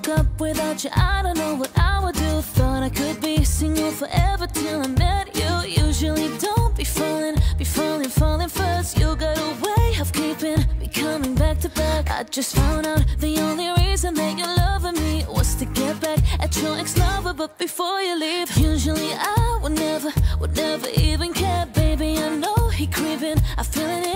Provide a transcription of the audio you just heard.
up without you, I don't know what I would do. Thought I could be single forever till I met you. Usually don't be falling first. You got a way of keeping me coming back to back. I just found out the only reason that you're loving me was to get back at your ex-lover, but before you leave, usually I would never even care. Baby, I know he creeping, I feel it